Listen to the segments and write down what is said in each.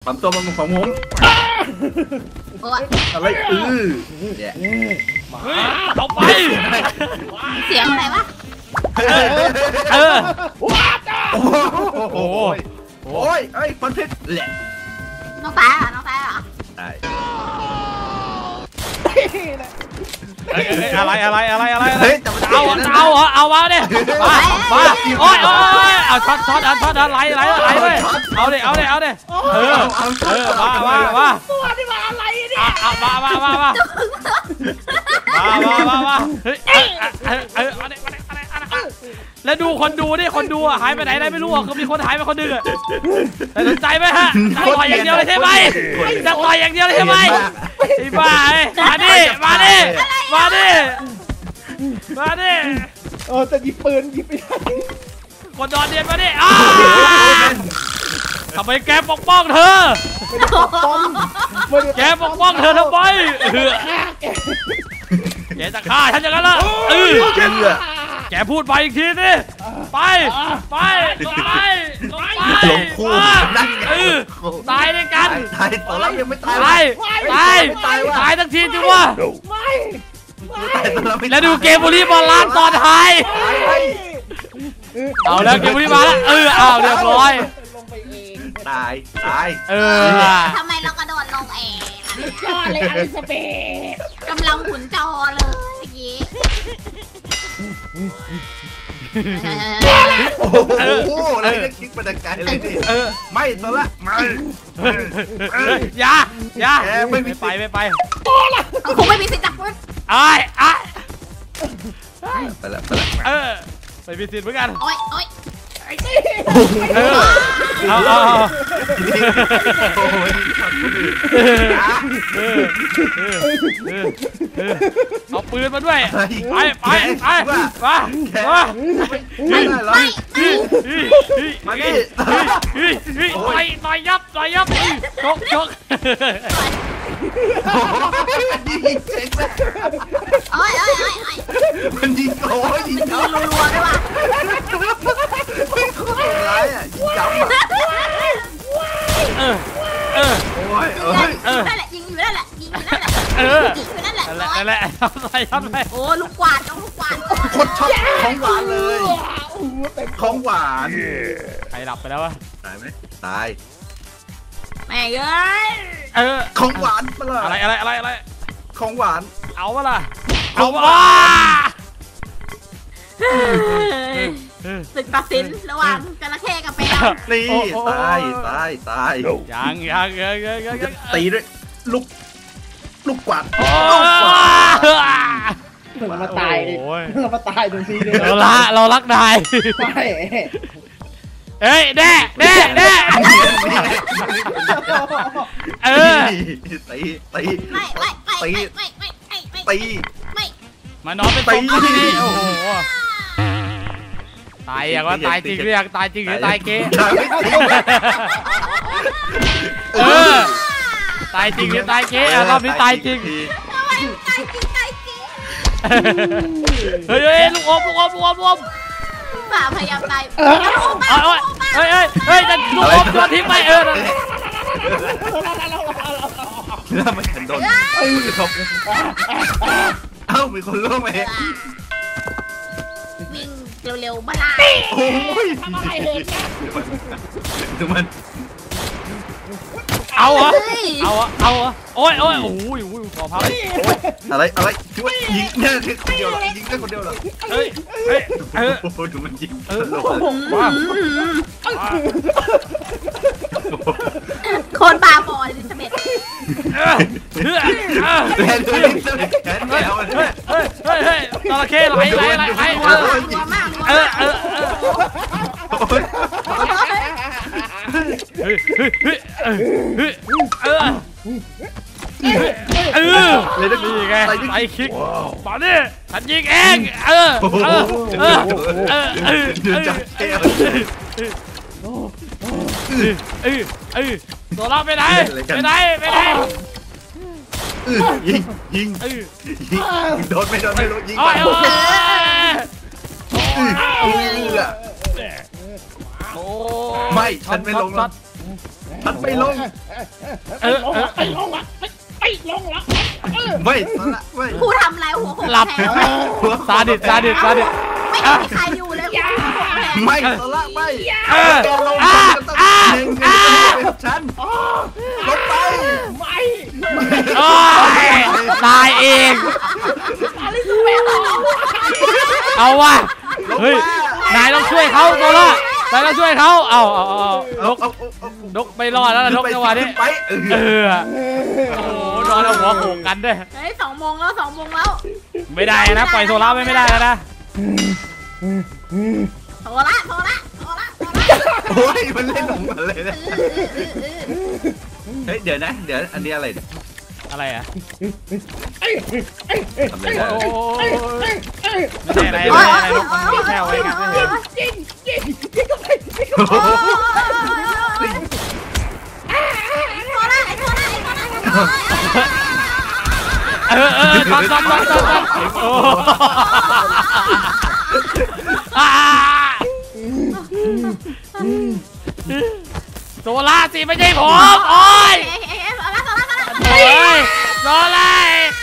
ปั๊มตัวมันของผมอะไรเนี่ยมาเอาไปเสียงอะไรวะโอ้ยไอ้ฟันเพชรแหละน้องตายเหรอตายอะไรเฮ้ยเอามาเนี่ยมาโอ้ยเอาช็อตไหลเลยเอาดิมาตัวนี่มาอะไรเนี่ยมาเฮ้ยแล้วดูคนดูนี่คนดูหายไปไหนได้ไม่รู้คือมีคนหายไปคนนึงแต่สนใจไหมฮะต่อยอย่างเดียวเลยใช่ไหมจะต่อยอย่างเดียวเลยใช่ไหมไอ้บ้ามาดิจะหยิบปืนหยิบไปคนนอนเรียนมาดิทำไมแกปกป้องเธอแกปกป้องเธอทำไมแกจะฆ่าฉันอย่างนั้นล่ะแกพูดไปอีกทีสิไปลงคู่ตายด้วยกันตายตอนแรกยังไม่ตายทั้งทีจิวะแล้วดูเกมบุรีบอลล้านตอนท้ายเอาแล้วเกมบุรีมาแล้วเอาเรียบร้อยตายทำไมเรากระโดดลงเองจอเลยอลิซาเบธกำลังหมุนจอเลยเมื่อกี้โอ้โหอะไรก็คิดมาแต่ไกลเลยดิไม่ตัวละไม่อย่าไม่ไปคงไม่มีสิทธิ์จับปืนไปละไม่มีสิทธิ์เหมือนกันโอ๊ยเอาปืนมาด้วยไปต่อยยับชกมันยิงโอ้ยยิงเขารัวด้วยว่ะร้ายอ่ะยิงจับนั่นแหละยิงอยู่นั่นแหละโอ้ลูกกวาดคนชอบของหวานเลยของหวานใครหลับไปแล้ววะตายไหมตายแม่เอ้ยของหวานมาละอะไรของหวานเอามาละศึกตัดสินระหว่างจระเข้กับแมวนี่ตายยังตีด้วยลูกกวาดเรามาตายตรงนี้เลยเรารักนายเฮ้ยแน่ตีมานอนเป็นตบนี่โอ้โหตายอย่างว่าตายจริงหรือยังตายจริงหรือตายเก๊ตายจริงหรือตายเก๊รอบนี้ตายจริงเฮ้ยลูกอมป่าพยายามตายเฮ้ยจะลูกอมตัวทิ้งไปแล้วมันโดนมีคนล่วงไปวิ่งเร็วๆบ้าโอ้ยทำอะไรเลยดูมันเอาโอ้ยขอพับอะไรช่วยยิงแค่คนเดียวหรอยิงแค่คนเดียวหรอเฮ้ยดูมันยิงคนบาบอลลิซาเบธจระเข้ไหลนี่ไงไอ้คิกมาดิฉันยิงเองตัวเราไปไหนยิงโดนไม่รู้ยิงไม่ฉันไม่ลงแล้วฉันไม่ลงไม่ลงอ่ะไม่ลงอ่ะไม่ไม่ครูทำอะไรหัวโขกหลับแทงซาดิสไม่มีใครอยู่เลยหัวโขกแทงไม่โซล่าไม่เออแกลงอ่ะต้องอ่ะเล็งกับฉันลงไปไม่โอ้ยตายเอง เอาว่ะเฮ้ยนายต้องช่วยเขาโซล่านายต้องช่วยเขาเอานกไม่รอดแล้วนะนกจังหวะนี้ไปเออโอ้โหนอนเอาหัวโขกกันด้วยเฮ้ย2 โมงแล้ว2 โมงแล้วไม่ได้นะปล่อยโซล่าไม่ได้แล้วนะโทรละโอ้ยมันเล่นของมันเลยนะเฮ้ยเดี๋ยวนะเดี๋ยวอันนี้อะไรเนี่ยอะไรอ่ะทำอะไรได้โอ้ไม่ใช่อะไรนกมันมีแค่ไว้กันไม่ใช่โอ้โหทำโอ้โซล่าสิไม่ใช่ผมโอ้ยโซล่า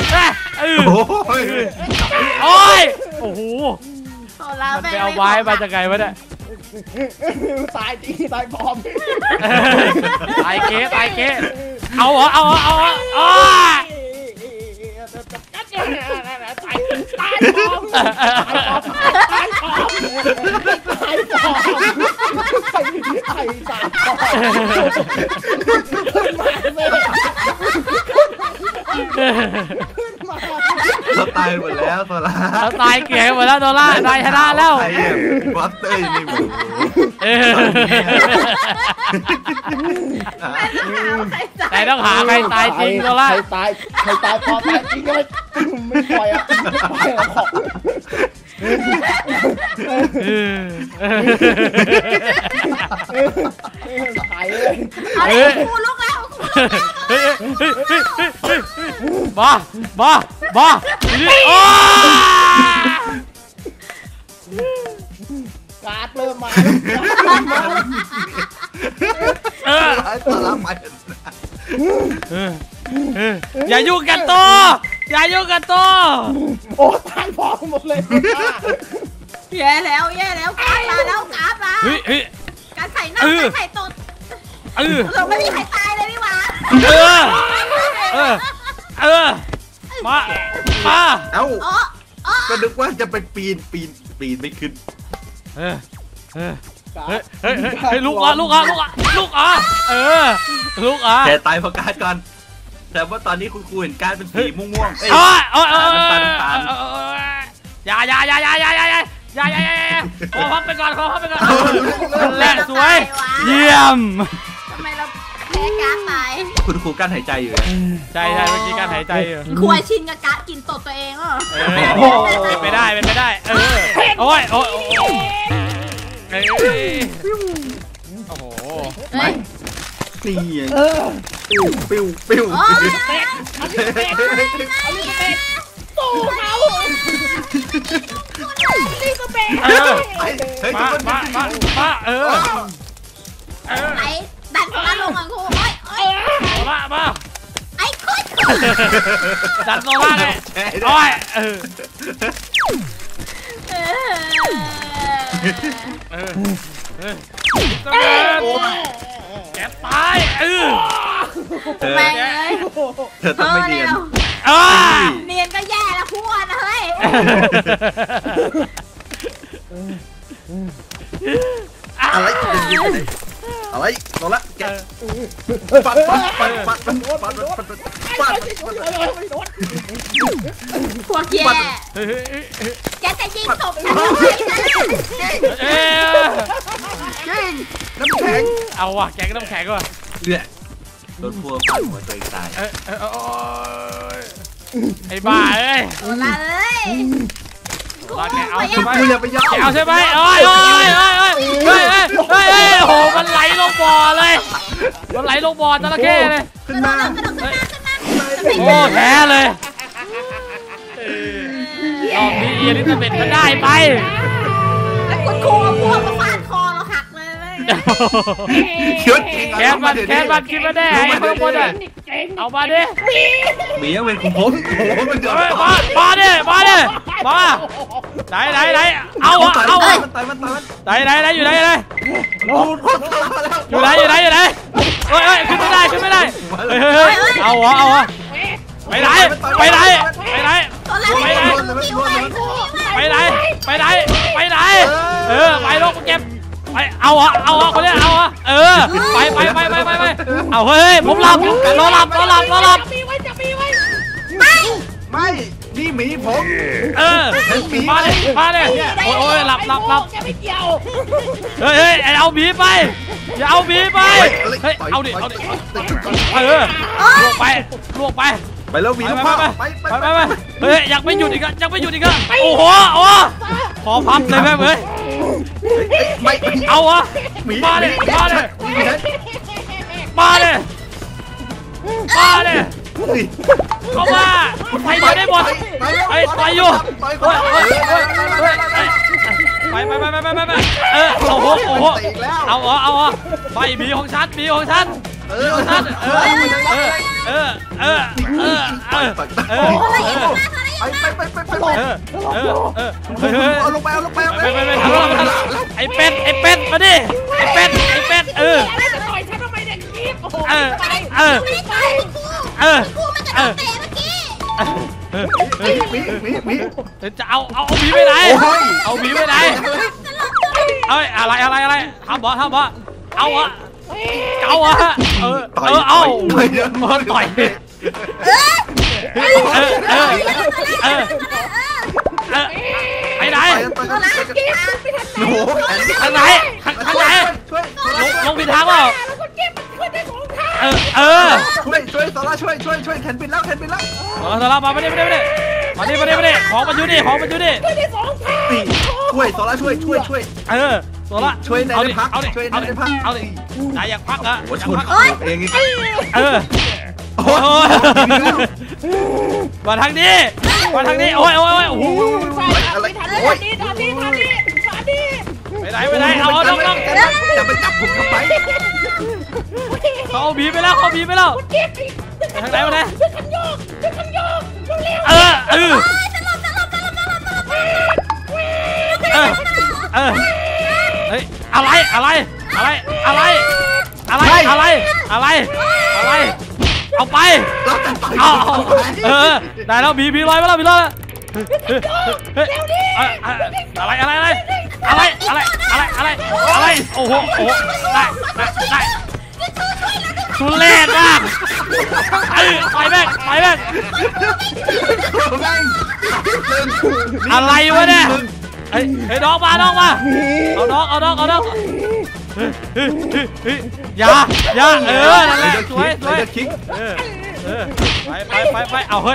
โอ้ยโอ้โหมันไปเอาไว้มาจากไงวะเนี่ยตายจริงตายปลอมตายเก๊เอาเหรอโอ้ยตายปลอมเราตายหมดแล้วโซล่าเราตายเกลียหมดแล้วโซล่านายชนะแล้วใครเนี่ยบัสเตอร์นี่หมูแต่ต้องหาใครตายจริงโซล่าใครตายพอตายจริงก็ไม่ปล่อยอ่ะปล่อยแล้วของตายเลยครูลุกแล้วบ้าโอ้การ์ดเริ่มมาโซล่าไปอย่ายุ่งกันตัวโอ้ตายพอหมดเลยแย่แล้วการมาแล้วการมาเฮ้ยการใส่หน้าการใส่ตดเราไม่มีใครตายเลยนี่หว่ามาเอ้าอ๋อก็นึกว่าจะไปปีนไม่ขึ้นเฮ้ยลูกอ่ะลูกแกตายเพราะการก่อนแต่ว่าตอนนี้คุณครูเห็นการเป็นสีม่วงๆอย่าขอพับไปก่อนแหละสวยเยี่ยมทำไมเราแพ้การตายคุณครูกั้นหายใจอยู่ใช่เมื่อกี้การหายใจอยู่ครูชินกับการกินตดตัวเองเหรอเป็นไปได้โอ้ยโอ้โหไม่นี่ปิ้วสู้เขานี่ก็เป็นมาไหนดันคนละลงอ่ะครูโซล่ามาไอ้คุดดันโซล่าเลยโอ้ยแกตายแม่งเลยเธอต้องไม่เนียนเนียนก็แย่แล้วพวกนะเฮ้ยอะไรโซล่าแกปัดพวกแย่แกจะยิงศพฉันทำไมนะน้ำแข็งเอาว่ะแกก็น้ำแข็งว่ะเนี่ยโดนพัวฟันหัวตัวเองตายไอ้บ้าเอ้ยโซล่าเอ้ยแกเอาใช่ไหมอย่าไปยอมแกเอาใช่ไหมโอ้ยโอ้โหมันไหลลงบ่อเลยมันไหลลงบ่อจระเข้เลยขึ้นมาโอ้แพ้เลยรอบนี้อลิซาเบธก็ได้ไปแล้วคุณครูเอาพวกมาฟาดคอเราหักเลยหยุดจริงแคนมันคิดมาแน่ไอ้ข้างบนอ่ะเอามาดิหมีเวรของผมมันเดือดมาดิมาไหนเอาไหนอยู่ไหนโอ้โหอยู่ไหนเฮ้ยขึ้นไม่ได้เฮ้ยเอาไปไหนไปไหนไปลงเก็บไปเอาคนนี้เอาไปเอาเฮ้ยผมหลับรอหลับไม่นี่หมีผมมาเลยโอ้ยหลับเฮ้ยเอาหมีไปอย่าเอาหมีไปเฮ้ยเอาดิลวงไปแล้วหมีไปเฮ้ยยังไม่หยุดอีกโอ้โหขอพับเลยแม่เว้ยไม่เอามาเลยเข้ามาไปได้หมดไปอยู่ไปโอ้โหเอาไปบีของฉันเอาลงไปไอ้เป็ดมาดิไอ้เป็ดต่อยฉันทำไมเนี่ยคลิปโอ้โหหมีจะเอาหมีไปไหนเอาหมีไปไหนอะไรทำบ่เอามันต่อยไปไหนทางไหนลงผิดทางเปล่าช่วยโซล่าช่วยแขนปิดแล้วโซล่ามาไม่ได้ของมันอยู่นี่ช่วยโซล่าช่วยโซล่าช่วยในพักเอาดินายอยากพักเหรอเองมาทางนี้โอ้ยไปไหนเอาน้องจะไปจับผมทำไมเขาบีไปแล้วทางไหนมาไหนเฮ้ยอะไรเอาไปได้แล้วบีลอยมาแล้วอะไรโอ้โหได้ทุเรศมากไปแม่งอะไรวะเนี่ยเฮ้ยน้องมาเอาน้องอย่านั่นแหละสวยไปเอาเฮ้ย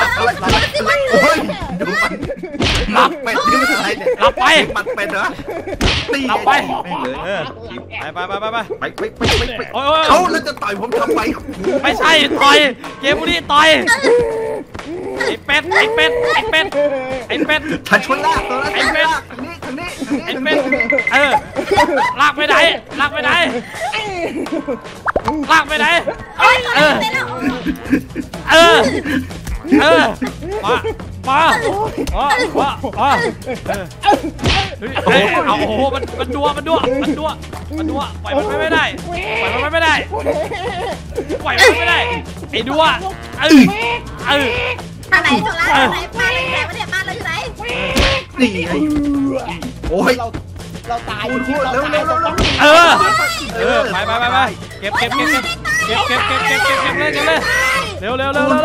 รับเป็ดนี่มันอะไรเนี่ยรับไปปัดเป็ดเหรอรับไปโอ้ยเขาแล้วจะต่อยผมทำไมไม่ใช่ต่อยเกมนี้ต่อยไอ้เป็ดฉันช่วยลากตัวแล้วไอ้เป็ดทางนี้ลากไปไหนมาเอาโอ้โหมันดัวปล่อยมันไม่ได้ไอ้ดัวทางไหนโซล่าทางไหนบ้านเราอยู่ไหนนี่โอ้ยเราตายเร็วไปเก็บเลยเร็ว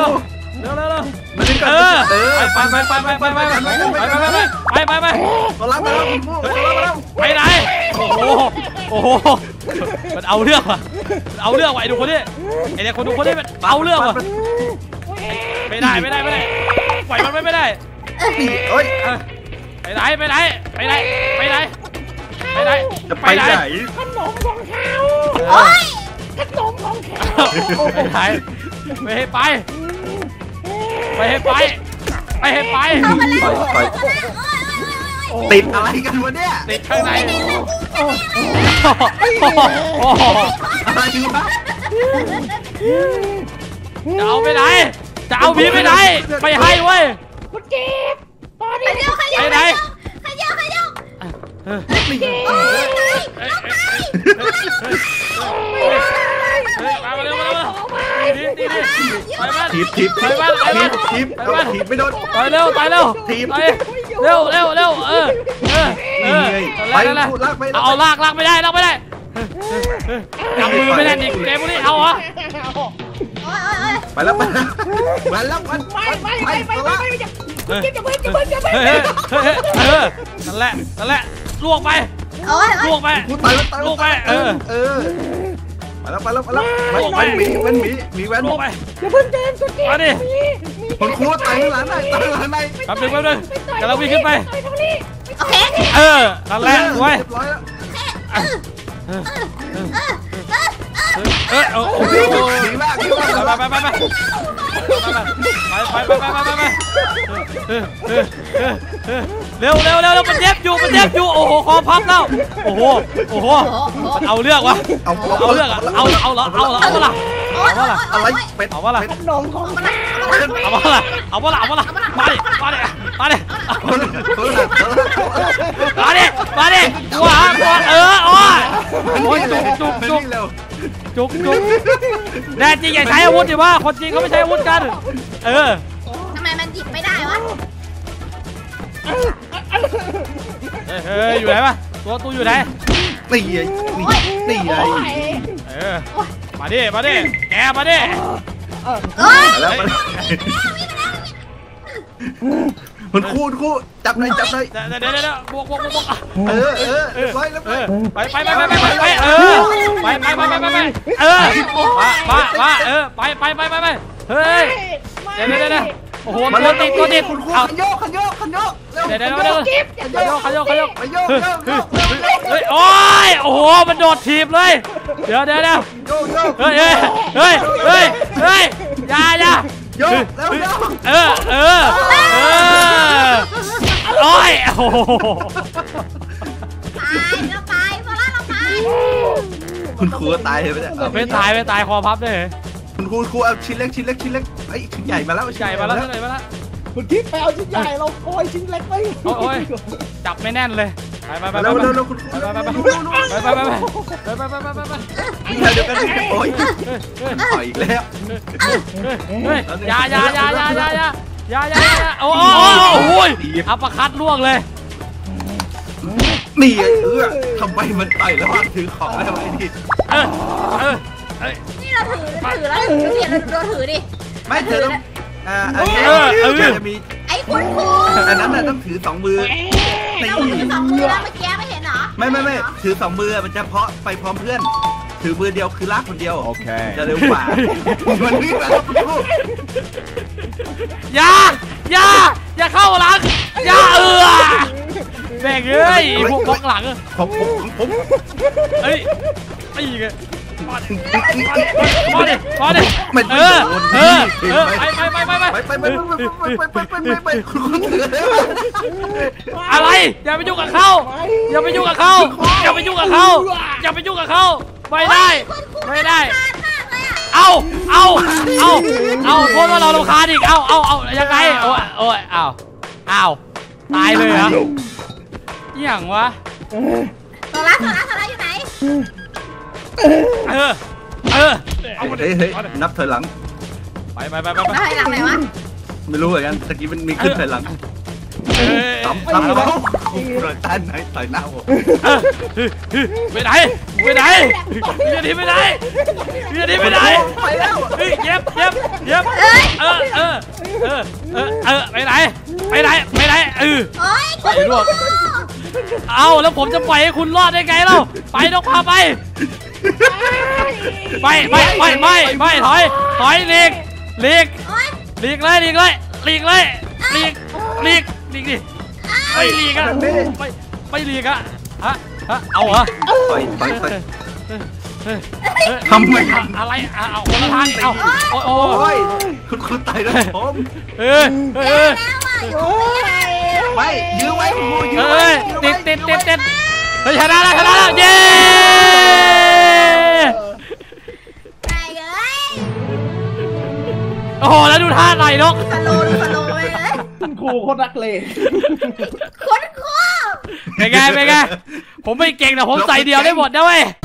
ไปไหนโอ้โหมันเอาเรื่องว่ะไอ้ดูคนนี้ไอ้เด็กคนดูคนนี้มันเอาเรื่องว่ะไม่ได้ปล่อยมันไม่ได้ไปไหนจะไปไหนขนมของเขาไม่ให้ไปเข้ามาแล้วโติดอะไรกันวะเนี่ยติดข้างในโอ้โอ้โหอะไรวะจะเอาไปไหนจะเอาผีไปไหนไม่ให้เว้ยคุณเจ็บตอนขนี้ยับขยับไปไหนขยับขยับเฮ้ยมาเร็วมาเร็วตีไปบ้านถีบไปบ้านไปบ้านถีบไม่โดนไปเร็วไปเร็วถีบไปเร็วเร็วเร็วนั่นแหละเอาลากไม่ได้จับมือไม่ได้ดิเกมพวกนี้เอาเหรอไปแล้วไปแล้วไปจะเบิ้ลนั่นแหละลวกไปโอ้ยลวกไปกูตายแล้วตายลวกไปไปแล้วมันมีแว่นลวกไปจะเบิ้ลเดินคุณเจ็บมาดิคนครูตายหลังไหนตายหลังไหนแป๊บนึงกำลังวิ่งขึ้นไปโอเคนั่นแหละไว้ร้อยแล้วโอ้โหดีมากไปเร็วมันเจ็บอยู่โอ้โหคอพับแล้วโอ้โหมันเอาเรื่องวะเอาเรื่องอะเอาละอะไรเป็ดเอาวะล่ะขนมของมันเอาวะล่ะมาดิกลัวโอ้ยจุกแน่จริงอย่าใช้อาวุธดิว่าคนจริงเขาไม่ใช้อาวุธกันทำไมมันหยิบไม่ได้วะเฮ้ยอยู่ไหนวะตัวอยู่ไหนนี่มาดิแกมาดิแล้วมันครูจับหน่อยเดี๋ยวบวกร้อยแล้วไปเฮ้ยเดี๋ยวโอ้โหตัวติดคุณครูขันโยกเดี๋ยวขยกเฮ้ยโอ้โหมันโดดถีบเลยเดี๋ยวเฮ้ยอย่าโยกแล้วโอ้ยโอ้โหตายโซล่าเราตายคุณครูตายเลยไหมเนี่ยไม่ตายคอพับเลยคุณครูเอาชิ้นเล็กไอ้ชิ้นใหญ่มาแล้วคุณทิพย์ไปเอาชิ้นใหญ่เราคอยชิ้นเล็กไปโอ้ยจับไม่แน่นเลยไปแล้วคุณครูไปเดี๋ยวกันโอ้ยต่อยอีกแล้วอย่าโอ้ยอัปคัดล่วงเลยนี่ทำไมมันต่อยแล้วมันถือของแล้วไอ้นี่นี่เราถือแล้วเดี๋ยวเราถือดิไม่เธอต้องจะมีไอ้คุณครูอันนั้นน่ะต้องถือ2 มือเราถือ2 มือแล้วเมื่อกี้ไม่เห็นเหรอไม่ถือ2 มือมันจะเพาะไปพร้อมเพื่อนถือมือเดียวคือลากคนเดียวโอเคจะเร็วกว่ามันนี่แบบอย่าเข้าหลังอย่าแบ่งเลยพวกบล็อกหลังของผมเฮ้ยไอ้เงี้ยพอดิไปอะไรอย่าไปยุ่งกับเขาไม่ได้เอาโทษว่าเรารำคาญอีกเอายังไงโอ้ยเอาตายเลยเหรออย่างวะโซล่าอยู่ไหนเอาเฮ้ยนับถอยหลังไปถอยหลังไหนวะไม่รู้เหมือนกันตะกี้มันมีขึ้นถอยหลังซ้ำแล้วรอยต้านไหนต่อยหน้าผมไปไหนอย่าหนีไปไหนไปแล้วเย็บไปไหนโอ้ยเอาแล้วผมจะปล่อยให้คุณรอดได้ไงเล่าไปต้องพาไปไม่ถอยหลีกเลยดิไม่หลีกอะไม่หลีกอะฮะเอาเหรอทำไมอะไรเอาคนละทางเอาโอ้ยคุณตายแล้วผมโอ้ยไปยื้อไว้คุณครูยื้อเฮ้ไว้ยติดเฮ้ยชนะแล้วเย้ไอ้เอ้ยโอ้โหแล้วดูท่าหน่อยนกสโลว์ไปเลยคุณครูโคตรนักเลงคุณครูเป็นไงผมไม่เก่งแต่ผมใส่เดียวได้หมดนะเว้ย